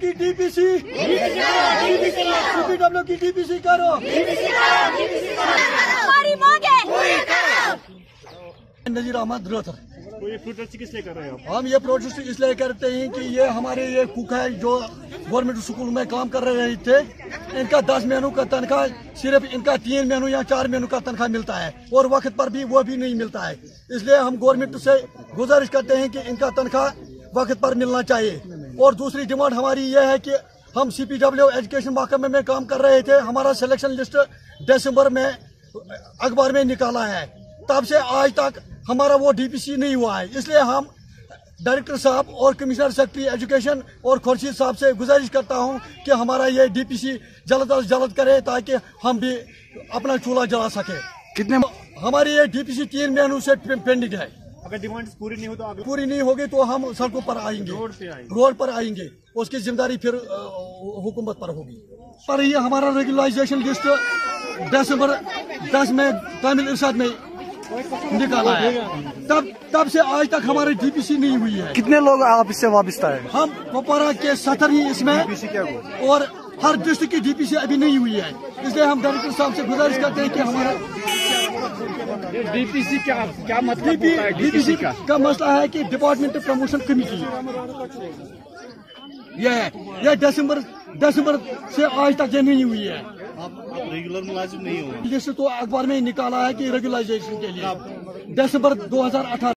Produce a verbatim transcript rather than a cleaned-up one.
की DPC, CPW की DPC करो, हमारी मांगे। नजीर अहमद रोहतर। तो ये प्रोटेस्ट किस लिए कर रहे हैं आप? हम ये प्रोटेस्ट इसलिए करते हैं कि ये हमारे ये कुक है जो गवर्नमेंट स्कूल में काम कर रहे थे, इनका दस महीनों का तनख्वाह सिर्फ इनका तीन महीनों या चार महीनों का तनख्वाह मिलता है और वक्त पर भी वो भी नहीं मिलता है। इसलिए हम गवर्नमेंट से गुजारिश करते हैं कि इनका तनख्वाह वक्त पर मिलना चाहिए। और दूसरी डिमांड हमारी ये है कि हम सी पी डब्ल्यू एजुकेशन महकमे में काम कर रहे थे, हमारा सिलेक्शन लिस्ट दिसंबर में अखबार में निकाला है, तब से आज तक हमारा वो डीपीसी नहीं हुआ है। इसलिए हम डायरेक्टर साहब और कमिश्नर सेक्रेटरी एजुकेशन और खुर्शीद साहब से गुजारिश करता हूं कि हमारा ये डीपीसी जल्द अज जल्द करे ताकि हम भी अपना चूल्हा जला सके। कितने हमारी ये डीपीसी तीन महीनों से पेंडिंग है। अगर डिमांड्स पूरी नहीं हो तो आगे पूरी नहीं होगी तो हम सड़कों पर आएंगे, रोड पे आएंगे रोड पर आएंगे उसकी जिम्मेदारी फिर हुकूमत पर होगी। पर ये हमारा रेगुलराइजेशन लिस्ट दिसंबर दस में तामिल इरशाद में निकाला है, तब तब से आज तक हमारी डीपीसी नहीं हुई है। कितने लोग आप इससे वाबस्ता है? हम कुपवारा के सत्तर ही इसमें और हर डिस्ट्रिक्ट की डीपीसी अभी नहीं हुई है। इसलिए हम डायरेक्टर साहब से गुजारिश करते हैं कि हमारा डीपीसी क्या क्या मतलब डीपीसी का? का मसला है कि डिपार्टमेंटल प्रमोशन कमेटी यह है, यह दिसंबर दिसंबर से आज तक ये नहीं हुई है। आप रेगुलर मुलाजिम नहीं हो? लिस्ट तो अखबार में ही निकाला है कि रेगुलराइजेशन के लिए दिसंबर दो हजार अठारह